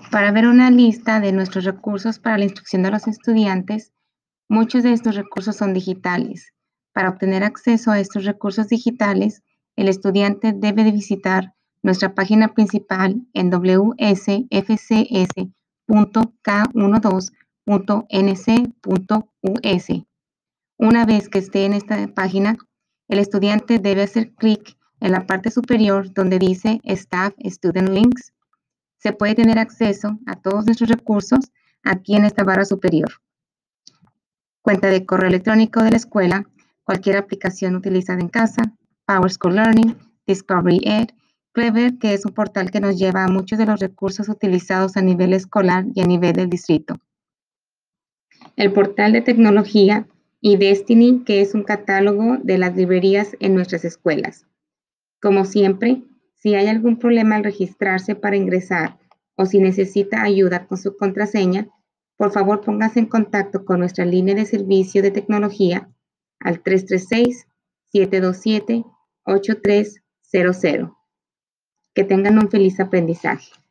Para ver una lista de nuestros recursos para la instrucción de los estudiantes, muchos de estos recursos son digitales. Para obtener acceso a estos recursos digitales, el estudiante debe de visitar nuestra página principal en wsfcs.k12.nc.us. Una vez que esté en esta página, el estudiante debe hacer clic en la parte superior donde dice Staff Student Links. Se puede tener acceso a todos nuestros recursos aquí en esta barra superior. Cuenta de correo electrónico de la escuela, cualquier aplicación utilizada en casa, PowerSchool Learning, Discovery Ed, Clever, que es un portal que nos lleva a muchos de los recursos utilizados a nivel escolar y a nivel del distrito. El portal de tecnología y Destiny, que es un catálogo de las librerías en nuestras escuelas. Como siempre, si hay algún problema al registrarse para ingresar o si necesita ayuda con su contraseña, por favor póngase en contacto con nuestra línea de servicio de tecnología al 336-727-8300. Que tengan un feliz aprendizaje.